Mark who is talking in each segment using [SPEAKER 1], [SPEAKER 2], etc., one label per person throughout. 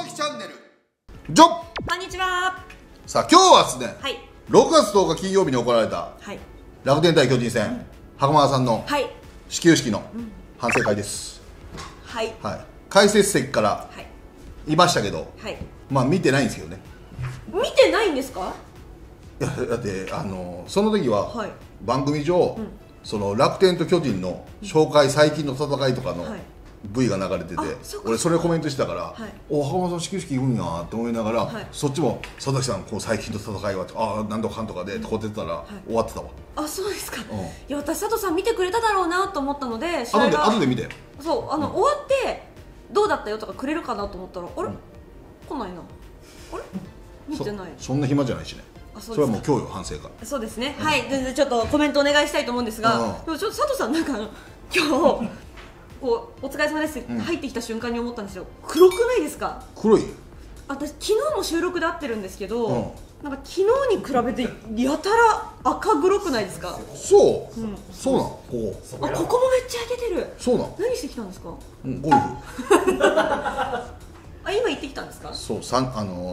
[SPEAKER 1] きチャンネルジョン。
[SPEAKER 2] こんにちは。
[SPEAKER 1] さあ今日はですね、
[SPEAKER 2] はい。
[SPEAKER 1] 6月10日金曜日に行われた
[SPEAKER 2] はい。
[SPEAKER 1] 楽天対巨人戦、袴田さんの
[SPEAKER 2] はい。
[SPEAKER 1] 始球式の反省会です、
[SPEAKER 2] はい。
[SPEAKER 1] はい、解説席から
[SPEAKER 2] はい。
[SPEAKER 1] いましたけど、
[SPEAKER 2] はい。
[SPEAKER 1] まあ見てないんですけどね。
[SPEAKER 2] 見てないんですか？
[SPEAKER 1] いやだってその時は
[SPEAKER 2] はい
[SPEAKER 1] 番組上、その楽天と巨人の紹介、最近の戦いとかの
[SPEAKER 2] はい
[SPEAKER 1] V が流れてて、
[SPEAKER 2] あそうか
[SPEAKER 1] 俺それコメントしてたから、
[SPEAKER 2] はい
[SPEAKER 1] お袴田さん始球式言うんやって思いながら、
[SPEAKER 2] はい
[SPEAKER 1] そっちも佐々木さんこう最近の戦いはああ何とかかんとかでこうやってたら、終わってたわ。
[SPEAKER 2] あ、そうですか。
[SPEAKER 1] ん
[SPEAKER 2] いや、私佐藤さん見てくれただろうなと思ったので、試合が
[SPEAKER 1] 後で見て。
[SPEAKER 2] そう、終わってどうだったよとかくれるかなと思ったら、あれ、来ないな。あれ、見てない。
[SPEAKER 1] そんな暇じゃないしね。
[SPEAKER 2] あ、そ
[SPEAKER 1] そうれ
[SPEAKER 2] ですか。
[SPEAKER 1] はもう今日よ反省会。
[SPEAKER 2] そうですね。はい。でちょっとコメントお願いしたいと思うんですが、でもちょっと佐藤さんなんか今日こうお疲れ様ですって入ってきた瞬間に思ったんですよ。黒くないですか？
[SPEAKER 1] 黒い。
[SPEAKER 2] 私昨日も収録で会ってるんですけど、なんか昨日に比べてやたら赤黒くないですか？
[SPEAKER 1] そう、そうなんここ。
[SPEAKER 2] あ、ここもめっちゃ焼けてる。
[SPEAKER 1] そうなん、
[SPEAKER 2] 何してきたんですか？
[SPEAKER 1] ゴルフ。
[SPEAKER 2] あ、今行ってきたんですか？
[SPEAKER 1] そう朝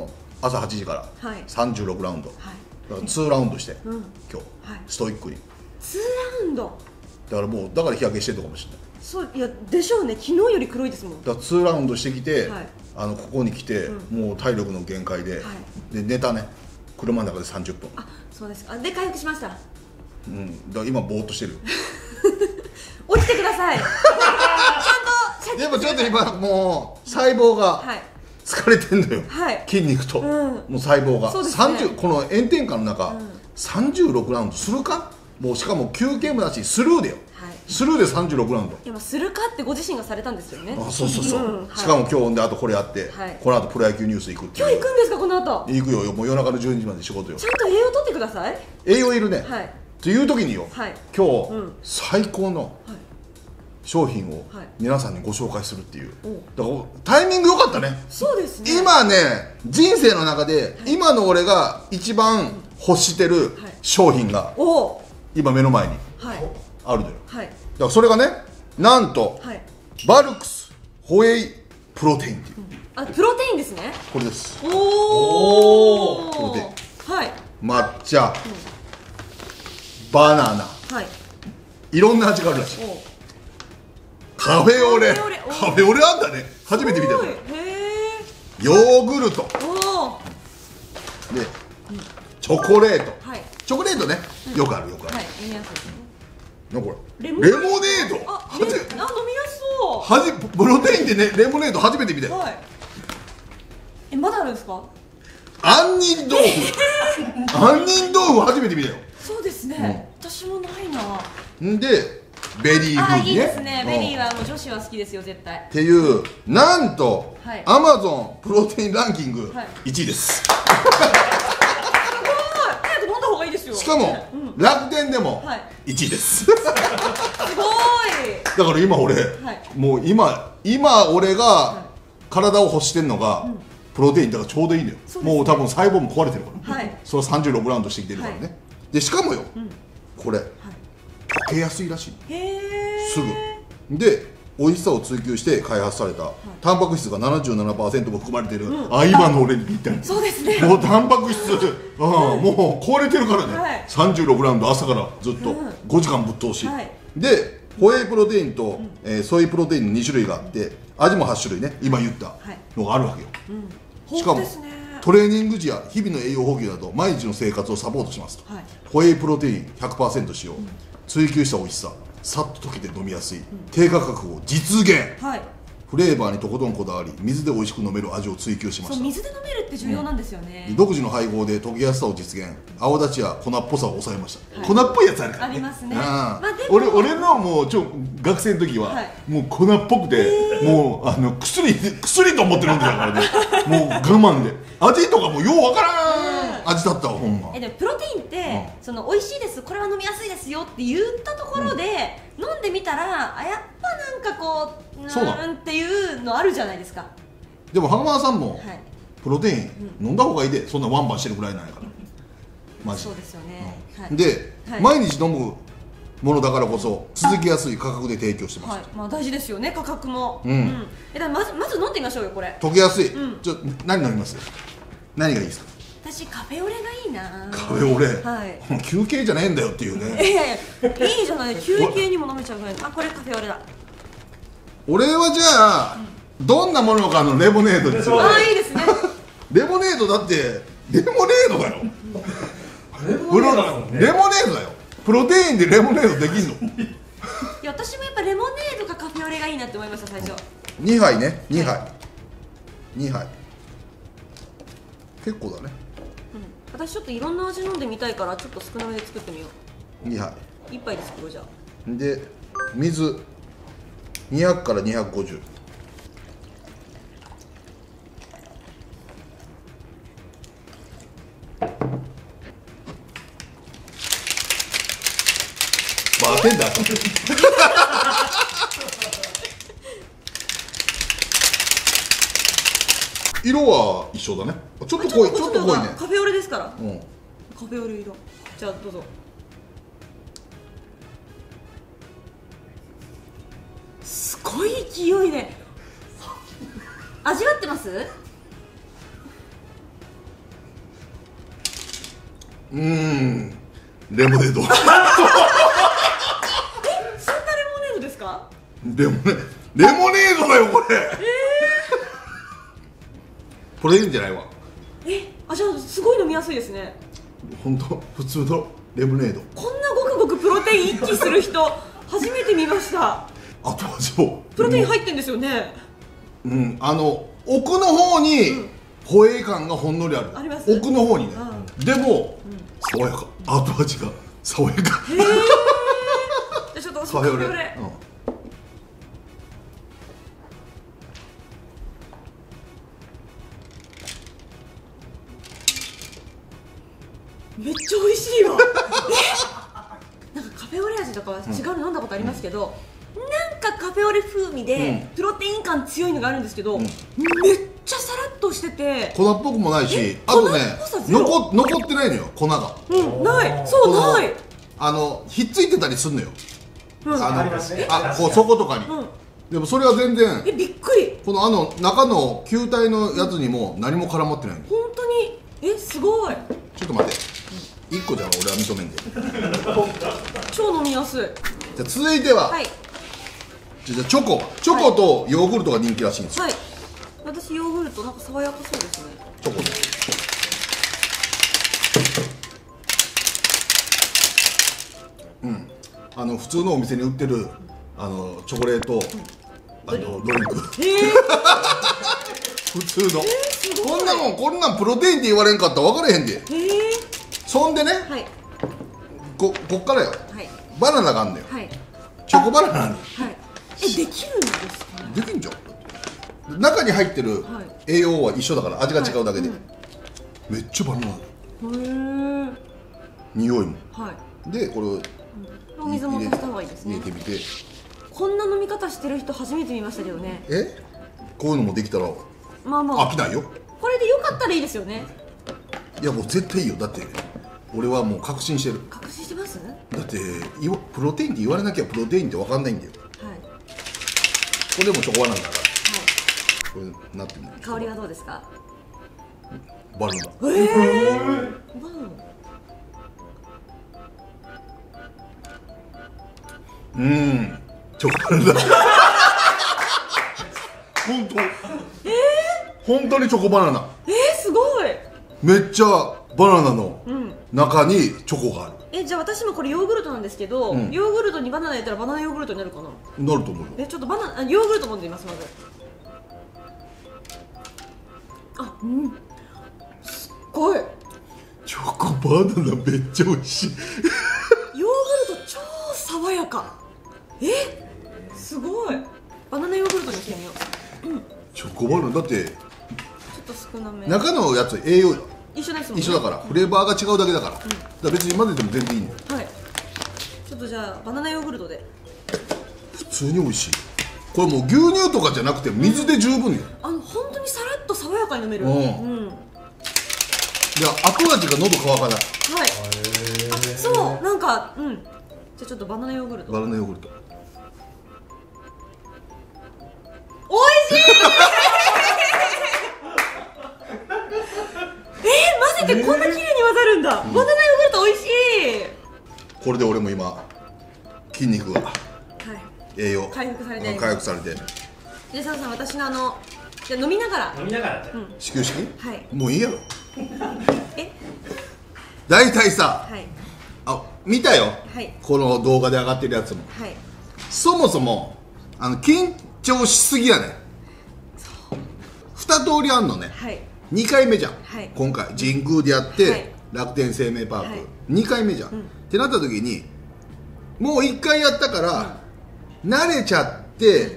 [SPEAKER 1] 8時から
[SPEAKER 2] はい
[SPEAKER 1] 36ラウンド、
[SPEAKER 2] はい。
[SPEAKER 1] だから2ラウンドして、今日、
[SPEAKER 2] はい
[SPEAKER 1] ストイックに。
[SPEAKER 2] 2ラウンド。
[SPEAKER 1] だからもうだから日焼けしてるのかもしれない。
[SPEAKER 2] そういやでしょうね。昨日より黒いですもん。
[SPEAKER 1] だから2ラウンドしてきて、
[SPEAKER 2] はい
[SPEAKER 1] ここに来て、もう体力の限界で、
[SPEAKER 2] は
[SPEAKER 1] で寝たね、車の中で30分。
[SPEAKER 2] あ、そうですか。で回復しました。
[SPEAKER 1] だから今ぼーっとしてる。
[SPEAKER 2] 起きてください。ちゃんとシャキッ
[SPEAKER 1] でもちょっと今もう細胞が
[SPEAKER 2] はい
[SPEAKER 1] 疲れてんのよ、
[SPEAKER 2] はい
[SPEAKER 1] 筋肉と、もう細胞が、
[SPEAKER 2] そうですね
[SPEAKER 1] この炎天下の中、36ラウンドするか。もうしかも休憩もなしスルーでよ、
[SPEAKER 2] はい
[SPEAKER 1] スルーで36ラウンド。
[SPEAKER 2] いや、まあするかってご自身がされたんですよね。
[SPEAKER 1] あ、そうそうそう、
[SPEAKER 2] はい
[SPEAKER 1] しかも今日であとこれやって、
[SPEAKER 2] はい
[SPEAKER 1] この後プロ野球ニュース行くっていう。
[SPEAKER 2] 今日行くんですか？この後
[SPEAKER 1] 行くよ、もう夜中の12時まで仕事よ。
[SPEAKER 2] ちゃんと栄養とってください。
[SPEAKER 1] 栄養いるね、
[SPEAKER 2] はい
[SPEAKER 1] という時によ、
[SPEAKER 2] はい
[SPEAKER 1] 今日、
[SPEAKER 2] うん
[SPEAKER 1] 最高の
[SPEAKER 2] はい
[SPEAKER 1] 商品を
[SPEAKER 2] はい
[SPEAKER 1] 皆さんにご紹介するっていう、
[SPEAKER 2] お
[SPEAKER 1] だからタイミング良かったね。
[SPEAKER 2] そうですね。
[SPEAKER 1] 今ね、人生の中で、今の俺が一番欲してる商品が
[SPEAKER 2] おお
[SPEAKER 1] 今目の前に
[SPEAKER 2] はい
[SPEAKER 1] あるのよ。
[SPEAKER 2] はい
[SPEAKER 1] だからそれがね、なんと、
[SPEAKER 2] はい。
[SPEAKER 1] バルクスホエイプロテインっていう、
[SPEAKER 2] あ、プロテインですね。
[SPEAKER 1] これです。
[SPEAKER 2] おお
[SPEAKER 1] プロテイン
[SPEAKER 2] はい
[SPEAKER 1] 抹茶、バナナ、
[SPEAKER 2] はい。
[SPEAKER 1] いろんな味があるらしい。
[SPEAKER 2] お
[SPEAKER 1] カフェオレ、
[SPEAKER 2] カフェオレお
[SPEAKER 1] カフェオレあんだね。初めて見たよこれ。
[SPEAKER 2] へえ。
[SPEAKER 1] ヨーグルト
[SPEAKER 2] おお
[SPEAKER 1] で、チョコレート。
[SPEAKER 2] はい
[SPEAKER 1] チョコレートね、よくあるよくある。
[SPEAKER 2] はい。飲みやすいですね。
[SPEAKER 1] なんかこれ
[SPEAKER 2] レモ
[SPEAKER 1] レモ
[SPEAKER 2] ン
[SPEAKER 1] ネード。
[SPEAKER 2] あ、飲みやすそ
[SPEAKER 1] プロテインでね、レモネード初めて見た
[SPEAKER 2] う。
[SPEAKER 1] よ。
[SPEAKER 2] はい。まだあるんですか？
[SPEAKER 1] 杏仁豆腐杏仁豆腐初めて見たよ。
[SPEAKER 2] そうですね。私もないな。
[SPEAKER 1] んでベリー
[SPEAKER 2] あ、
[SPEAKER 1] 風味ね。
[SPEAKER 2] いいですね。ベリー
[SPEAKER 1] うん
[SPEAKER 2] はもう女子は好きですよ、絶対。
[SPEAKER 1] っていう、なんと、
[SPEAKER 2] はい
[SPEAKER 1] アマゾンプロテインランキング
[SPEAKER 2] はい
[SPEAKER 1] 1位です。
[SPEAKER 2] すごい。早く飲んだ方がいいですよ。
[SPEAKER 1] しかも、楽天でも
[SPEAKER 2] はい
[SPEAKER 1] 1位です。
[SPEAKER 2] すごい。
[SPEAKER 1] だから今俺、
[SPEAKER 2] い
[SPEAKER 1] もう今俺が体を欲してるのが、プロテインだからちょうどいいのよ。
[SPEAKER 2] そうですね
[SPEAKER 1] もう多分細胞も壊れてるから、
[SPEAKER 2] はい
[SPEAKER 1] それは36ラウンドしてきてるからね、
[SPEAKER 2] はい
[SPEAKER 1] でしかもよ、これ溶けやすいらしい。
[SPEAKER 2] へえ。
[SPEAKER 1] すぐで美味しさを追求して開発された、タンパク質が 77% も含まれてる、今の俺にぴったり。
[SPEAKER 2] そうですね。
[SPEAKER 1] もうタンパク質、もう壊れてるからね、
[SPEAKER 2] はい
[SPEAKER 1] 36ラウンド朝からずっと5時間ぶっ通し、
[SPEAKER 2] はい
[SPEAKER 1] でホエイプロテインと、ソイプロテインの2種類があって味も8種類ね、今言ったのがあるわけよ、しかも
[SPEAKER 2] 豊富ですね。
[SPEAKER 1] トレーニング時や日々の栄養補給など毎日の生活をサポートしますと、
[SPEAKER 2] はい
[SPEAKER 1] ホエイプロテイン 100% 使用、追求した美味しさ、さっと溶けて飲みやすい、低価格を実現、
[SPEAKER 2] はい。
[SPEAKER 1] フレーバーにとことんこだわり水で美味しく飲める味を追求しま
[SPEAKER 2] そう、
[SPEAKER 1] した。
[SPEAKER 2] 水で飲めるって重要なんですよね。
[SPEAKER 1] 独自の配合で溶けやすさを実現、泡立ちや粉っぽさを抑えました、粉っぽいやつあるからね。
[SPEAKER 2] ありますね。
[SPEAKER 1] うん
[SPEAKER 2] まあでも
[SPEAKER 1] 俺のもう学生の時は、
[SPEAKER 2] はい
[SPEAKER 1] もう粉っぽくて、もう薬と思って飲んでたからねもう我慢で味とかもようわからん味だったわ、ほんま。
[SPEAKER 2] でもプロテインって、その美味しいです、これは飲みやすいですよって言ったところで、飲んでみたら、あ、やっぱなんかこう、
[SPEAKER 1] そうなの
[SPEAKER 2] っていうのあるじゃないですか。
[SPEAKER 1] でも袴田さんも、
[SPEAKER 2] はい。
[SPEAKER 1] プロテイン飲んだ方がいいで、そんなワンバンしてるぐらいなんやからマジ
[SPEAKER 2] そうですよね。はい。
[SPEAKER 1] で、
[SPEAKER 2] はい
[SPEAKER 1] 毎日飲むものだからこそ続きやすい価格で提供してます。
[SPEAKER 2] はい、まあ大事ですよね、価格も。だからまず飲んでみましょうよ、これ。
[SPEAKER 1] 溶けやすい。何飲みます？何がいいですか？
[SPEAKER 2] 私カフェオレがいいな。
[SPEAKER 1] カフェオレ。
[SPEAKER 2] はい。
[SPEAKER 1] 休憩じゃねえんだよっていうね。
[SPEAKER 2] いやいや、いいじゃない、休憩にも飲めちゃうぐらい。あ、これカフェオレだ。
[SPEAKER 1] 俺はじゃあどんなものかのレモネードにする。
[SPEAKER 2] ああ、いいですね。
[SPEAKER 1] レモネードだってレモネードだよ。レモネードだよ。プロテインでレモネードできんの？
[SPEAKER 2] いや、私もやっぱレモネードかカフェオレがいいなって思いました、最初。
[SPEAKER 1] 2杯ね、2杯結構だね。
[SPEAKER 2] 私ちょっといろんな味飲んでみたいから、ちょっと少なめで作ってみよう。
[SPEAKER 1] 2杯
[SPEAKER 2] 1杯で作ろう。じゃあ
[SPEAKER 1] で水200から250。バーテンダーか色は一緒だね。ちょっと濃い、ちょっと濃いね。
[SPEAKER 2] カフェオレですから。
[SPEAKER 1] うん、
[SPEAKER 2] カフェオレ色。じゃあどうぞ。すごい勢いで味わってます？
[SPEAKER 1] レモネード。
[SPEAKER 2] そんなレモネードですか？
[SPEAKER 1] レモネードだよこれ。プロテインじゃないわ。
[SPEAKER 2] あ、じゃあすごい飲みやすいですね。
[SPEAKER 1] 本当普通のレモネード。
[SPEAKER 2] こんなごくごくプロテイン一気する人初めて見ました。
[SPEAKER 1] 後味も
[SPEAKER 2] プロテイン入ってんですよね。
[SPEAKER 1] 奥の方にホエイ感がほんのりある。
[SPEAKER 2] あります。
[SPEAKER 1] 奥の方にね。でも爽やか。後味が爽やか。
[SPEAKER 2] じゃあちょっとカフェオレ。めっちゃ美味しいわ。なんかカフェオレ味とかは違うの飲んだことありますけど、なんかカフェオレ風味でプロテイン感強いのがあるんですけど、めっちゃさらっとしてて
[SPEAKER 1] 粉っぽくもないし、あとね残ってないのよ、粉が。
[SPEAKER 2] ない。そうない。
[SPEAKER 1] ひっついてたりすんのよ。こう底とかに。でもそれは全然
[SPEAKER 2] びっくり。
[SPEAKER 1] この中の球体のやつにも何も絡まってないの。
[SPEAKER 2] 本当にすごい。
[SPEAKER 1] ちょっと待って、1個じゃ俺は認めんで。
[SPEAKER 2] 超飲みやすい。
[SPEAKER 1] じゃあ続いては、じゃあチョコとヨーグルトが人気らしいんですよ。
[SPEAKER 2] はい。私ヨーグルトなんか爽やかそうですね。
[SPEAKER 1] チョコね。普通のお店に売ってるチョコレートドリンク。普通の。こんなんプロテインって言われんかったら分からへんで。そんでね、こっからよ。バナナがあんのよ。チョコバナナに。
[SPEAKER 2] できるんですか？
[SPEAKER 1] できんじゃん。中に入ってる栄養は一緒だから味が違うだけで。めっちゃバナナだよ。匂いも。でこれを
[SPEAKER 2] お水も足した方がいいですね。
[SPEAKER 1] 入れてみて。
[SPEAKER 2] こんな飲み方してる人初めて見ましたけどね。
[SPEAKER 1] こういうのもできたら
[SPEAKER 2] まあまあ
[SPEAKER 1] 飽きないよ。
[SPEAKER 2] これでよかったらいいですよね。
[SPEAKER 1] いやもう絶対いいよ。だって俺はもう確信してる。
[SPEAKER 2] 確信してます？
[SPEAKER 1] だってプロテインって言われなきゃプロテインって分かんないんだよ。これでもチョコバナナだから。これなってみる。
[SPEAKER 2] 香りはどうですか？
[SPEAKER 1] バナナ。
[SPEAKER 2] バナナ。
[SPEAKER 1] チョコバナナだ。本当にチョコバナナ。
[SPEAKER 2] すごい。
[SPEAKER 1] めっちゃバナナの中にチョコがある。
[SPEAKER 2] じゃあ私もこれヨーグルトなんですけど、ヨーグルトにバナナ入れたらバナナヨーグルトになるかな？
[SPEAKER 1] なると思うよ。
[SPEAKER 2] ちょっとヨーグルト飲んでみます。まずすっごい。
[SPEAKER 1] チョコバナナめっちゃ美味しい。
[SPEAKER 2] ヨーグルト超爽やか。すごい。バナナヨーグルトにしてみよう。
[SPEAKER 1] チョコバナナだって
[SPEAKER 2] ちょっと少なめ。
[SPEAKER 1] 中のやつ栄養
[SPEAKER 2] 一緒ですもんね。
[SPEAKER 1] 一緒だからフレーバーが違うだけだから、だから別に混ぜても全然いいのよ。
[SPEAKER 2] ちょっとじゃあバナナヨーグルトで。
[SPEAKER 1] 普通に美味しい。これもう牛乳とかじゃなくて水で十分よ。
[SPEAKER 2] 本当にさらっと爽やかに飲める。
[SPEAKER 1] いや後味が喉乾かない。
[SPEAKER 2] そうなんかじゃあちょっとバナナヨーグルト。
[SPEAKER 1] バナナヨーグルト。
[SPEAKER 2] おいしい混ぜてこんな綺麗に混ざるんだ、バナナヨーグルトおいしい。
[SPEAKER 1] これで俺も今筋肉が栄養
[SPEAKER 2] 回復されて、でサンさん、私のじゃあ飲みながら
[SPEAKER 1] 始球式、
[SPEAKER 2] はい、
[SPEAKER 1] もういいやろ。大体さ、見たよ、この動画で上がってるやつも、そもそも緊張しすぎやね。2通りあんのね。2回目じゃん、今回神宮でやって、楽天生命パーク、2回目じゃん、ってなった時にもう1回やったから、慣れちゃって、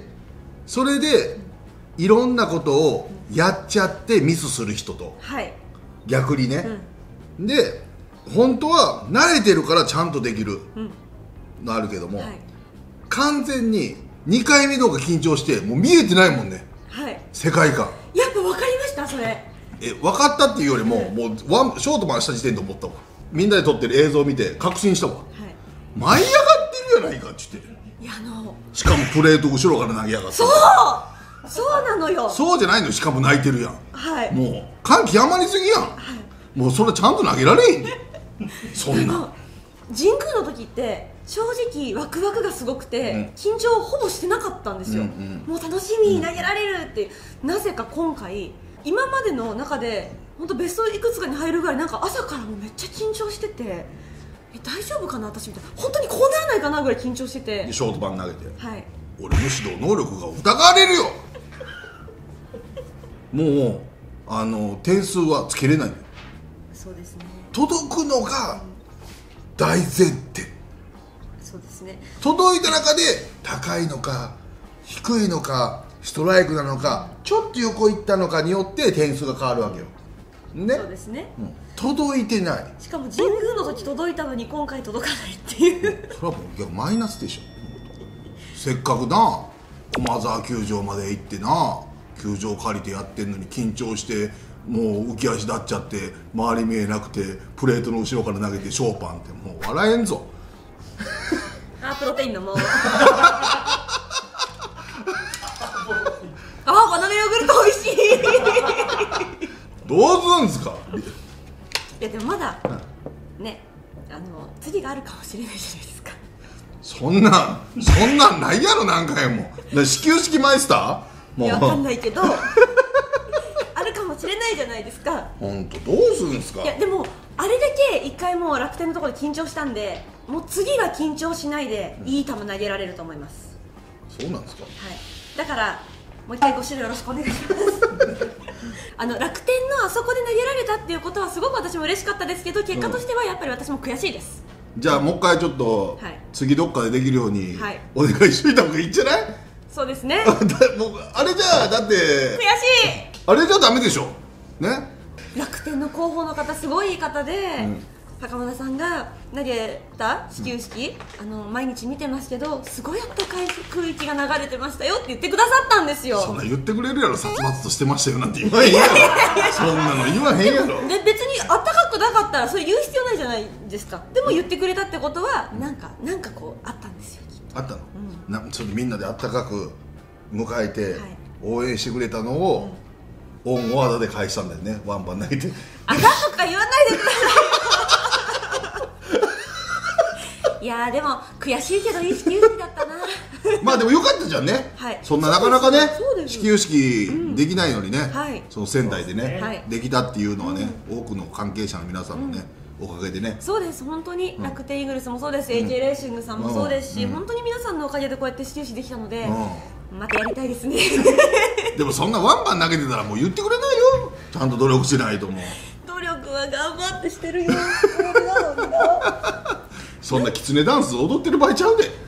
[SPEAKER 1] それでいろんなことをやっちゃってミスする人と、逆にね、で本当は慣れてるからちゃんとできるのあるけども、完全に2回目の方が緊張してもう見えてないもんね、世界観。
[SPEAKER 2] やっぱ分かりました？それ
[SPEAKER 1] 分かったっていうよりも、もうショートマンした時点で思ったわ。みんなで撮ってる映像を見て確信したわ、舞い上がってるやないかって言って、しかもプレート後ろから投げやがって。
[SPEAKER 2] そうなのよ。
[SPEAKER 1] そうじゃないの、しかも泣いてるやん、もう感極まりすぎやん、もうそれちゃんと投げられへんでそんな。
[SPEAKER 2] 神宮の時って正直ワクワクがすごくて、緊張ほぼしてなかったんですよ、もう楽しみに投げられるって、なぜか今回今までの中で本当ベストいくつかに入るぐらい、なんか朝からもうめっちゃ緊張してて、大丈夫かな私みたいな、本当にこうならないかなぐらい緊張してて、
[SPEAKER 1] ショートバン投げて、俺の指導能力が疑われるよもう点数はつけれない。
[SPEAKER 2] そうですね、
[SPEAKER 1] 届くのが大前提。
[SPEAKER 2] そうですね、
[SPEAKER 1] 届いた中で高いのか低いのかストライクなのかちょっと横行ったのかによって点数が変わるわけよね。
[SPEAKER 2] そうですね、
[SPEAKER 1] 届いてない。
[SPEAKER 2] しかも神宮の時届いたのに今回届かないっていう
[SPEAKER 1] それはもうマイナスでしょ。せっかくな駒沢球場まで行ってな球場借りてやってんのに緊張してもう浮き足立っちゃって周り見えなくてプレートの後ろから投げてショーパンってもう笑えんぞ
[SPEAKER 2] プロテイン飲もうバナナヨーグルト美味しい
[SPEAKER 1] どうすんすか。
[SPEAKER 2] いやでもまだ、ね、次があるかもしれないじゃないですか。
[SPEAKER 1] そんなんないやろ何回も。始球式マイスターもう
[SPEAKER 2] いや分かんないけどあるかもしれないじゃないですか。
[SPEAKER 1] 本当どうするんすか。
[SPEAKER 2] いやでもあれだけ一回もう楽天のところで緊張したんで、もう次は緊張しないでいい球投げられると思います。
[SPEAKER 1] そうなんですか。
[SPEAKER 2] だからもう一回ご指導よろしくお願いします楽天のあそこで投げられたっていうことはすごく私も嬉しかったですけど、結果としてはやっぱり私も悔しいです。
[SPEAKER 1] じゃあもう一回ちょっと、次どっかでできるようにお願いしといた方がいいんじゃない。
[SPEAKER 2] そうですね
[SPEAKER 1] もうあれじゃあだって悔しいあれじゃダメでしょね。
[SPEAKER 2] 楽天の広報の方すごいいい方で、高村さんが投げた始球式、毎日見てますけどすごいあったかい空気が流れてましたよって言ってくださったんですよ。
[SPEAKER 1] そんな言ってくれるやろ。殺伐としてましたよなんて言わへんやろそんなの言わへんやろ。
[SPEAKER 2] で別にあったかくなかったらそれ言う必要ないじゃないですか。でも言ってくれたってことはなんかこうあったんですよ。あった
[SPEAKER 1] の、ちょっとみんなであったかく迎えて、応援してくれたのを、オンワードで返したんだよね。ワンバン投げて
[SPEAKER 2] あだとか言わないでくださいいやーでも悔しいけどいい始球式だったな
[SPEAKER 1] まあでもよかったじゃんね、そんななかなかね始球式できないのにね、その仙台でね、できたっていうのはね、多くの関係者の皆さんのね、おかげでね。そうです、本当に楽天イーグルスもそうです、AJ レーシングさんもそうですし、本当に皆さんのおかげでこうやって始球式できたので、またやりたいですねでもそんなワンバン投げてたらもう言ってくれないよ。ちゃんと努力しないと。もう
[SPEAKER 2] 努力は頑張ってしてるよ
[SPEAKER 1] そんなキツネダンス踊ってる場合ちゃうで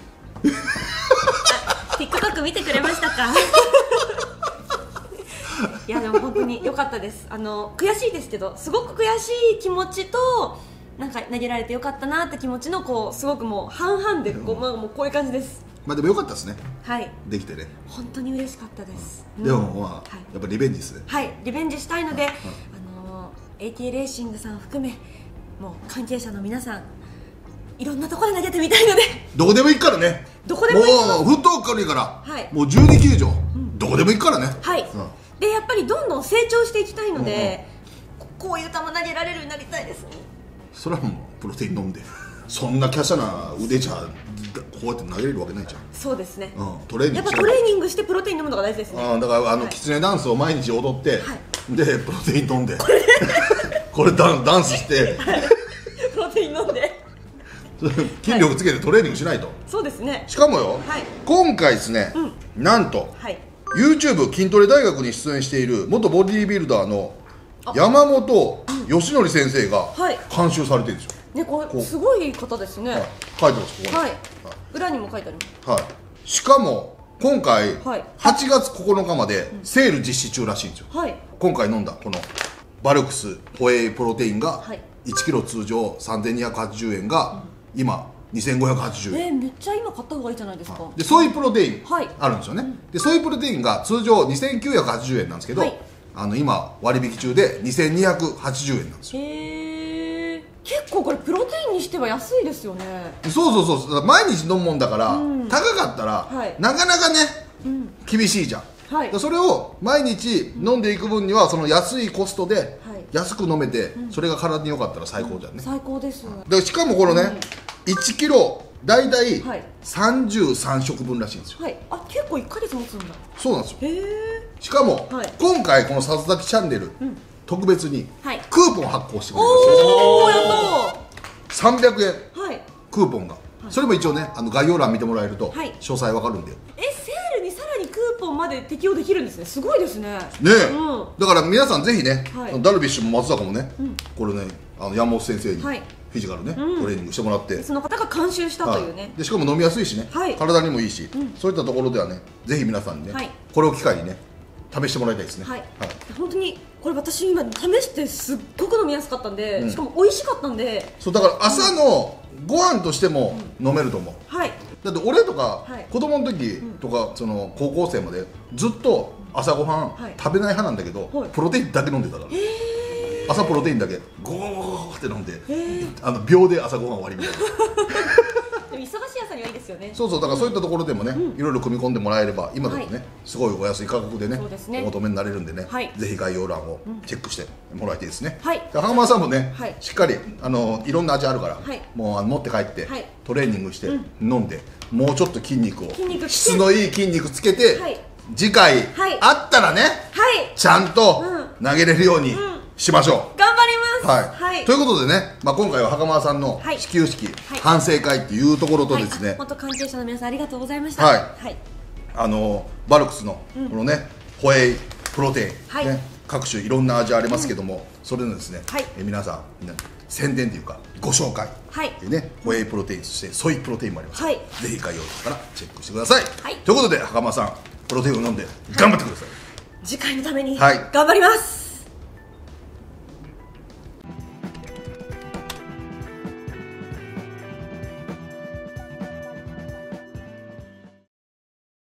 [SPEAKER 2] TikTok 見てくれましたかいやでも本当に良かったです。悔しいですけど、すごく悔しい気持ちとなんか投げられて良かったなって気持ちのこうすごくもう半々でこう、もうこういう感じです。
[SPEAKER 1] まあでも良かったですね。できてね。
[SPEAKER 2] 本当に嬉しかったです。
[SPEAKER 1] でもまあやっぱリベンジですね。
[SPEAKER 2] リベンジしたいので、AT レーシングさん含めもう関係者の皆さんいろんなところで投げてみたいので、
[SPEAKER 1] どこでも行くからね。
[SPEAKER 2] どこでも行きます。
[SPEAKER 1] もうフットワーク軽いから、
[SPEAKER 2] はい、
[SPEAKER 1] もう12球場、どこでも行くからね。
[SPEAKER 2] はい、でやっぱりどんどん成長していきたいので、こういう球投げられるようになりたいですね。
[SPEAKER 1] それはもうプロテイン飲んで、そんな華奢な腕じゃこうやって投げれるわけないじゃん。
[SPEAKER 2] そうですね、
[SPEAKER 1] トレーニング
[SPEAKER 2] やっぱトレーニングしてプロテイン飲むのが大事ですね。
[SPEAKER 1] だからキツネダンスを毎日踊って、でプロテイン飲んでこれダンスして
[SPEAKER 2] プロテイン飲んで
[SPEAKER 1] 筋力つけてトレーニングしないと。
[SPEAKER 2] そうですね。
[SPEAKER 1] しかもよ、今回ですね、なんと YouTube 筋トレ大学に出演している元ボディービルダーの山本義則先生が監修されてるんですよ。
[SPEAKER 2] ね、これすごい方ですね。
[SPEAKER 1] 書いてます、ここに。
[SPEAKER 2] 裏にも書いてあります。
[SPEAKER 1] しかも今回8月9日までセール実施中らしいんですよ。今回飲んだこのバルクスホエイプロテインが1キロ通常3280円が今2580円。
[SPEAKER 2] めっちゃ今買った方がいいじゃないですか。
[SPEAKER 1] でソイプロテインあるんですよね。でソイプロテインが通常2980円なんですけど、今割引中で2280円なんですよ。
[SPEAKER 2] 結構これプロテインにしては安いですよね。
[SPEAKER 1] そう毎日飲むもんだから、高かったら、なかなかね、厳しいじゃん。それを毎日飲んでいく分にはその安いコストで安く飲めて、それが体に良かったら最高じゃんね。
[SPEAKER 2] 最高です。
[SPEAKER 1] でしかもこのね、1キロ大体33食分らしいんですよ。
[SPEAKER 2] 結構1ヶ月持つんだ。
[SPEAKER 1] そうなんですよ。しかも今回このさすざきチャンネル特別にクーポン発行してくれました。300円クーポンが、それも一応ね概要欄見てもらえると詳細わかるんで。
[SPEAKER 2] セールにさらにクーポンまで適用できるんですね。すごいですね。
[SPEAKER 1] だから皆さんぜひね、ダルビッシュも松坂もね、これね山本先生にフィジカルねトレーニングしてもらって、
[SPEAKER 2] その方が監修したというね。
[SPEAKER 1] でしかも飲みやすいしね、体にもいいし、そういったところではね、ぜひ皆さんにねこれを機会にね試してもらいたいですね。
[SPEAKER 2] 本当にこれ私今試してすっごく飲みやすかったんで、しかも美味しかったんで。
[SPEAKER 1] そうだから朝のご飯としても飲めると思う。だって俺とか子供の時とかその高校生までずっと朝ごはん食べない派なんだけど、プロテインだけ飲んでたから。朝プロテインだけゴーって飲んで秒で朝ごはん終わりみたいな。
[SPEAKER 2] でも忙しい朝にはいいですよね。
[SPEAKER 1] だからそういったところでもね、いろいろ組み込んでもらえれば今でもねすごいお安い価格でねお求めになれるんでね、ぜひ概要欄をチェックしてもらいたいですね。浜間さんもねしっかりいろんな味あるから、もう持って帰ってトレーニングして飲んで、もうちょっと筋肉を質のいい筋肉つけて、次回あったらねちゃんと投げれるようにしましょう。
[SPEAKER 2] 頑張ります。
[SPEAKER 1] ということでね、今回は袴さんの始球式反省会っていうところとですね、
[SPEAKER 2] 本当関係者の皆さんありがとうございました。
[SPEAKER 1] バルクスのこのねホエイプロテイン各種いろんな味ありますけども、それのですね皆さん宣伝というかご紹介でね、ホエイプロテイン、そしてソイプロテインもあります。ぜひ概要欄からチェックしてください。ということで袴さんプロテインを飲んで頑張ってください。
[SPEAKER 2] 次回のために頑張ります。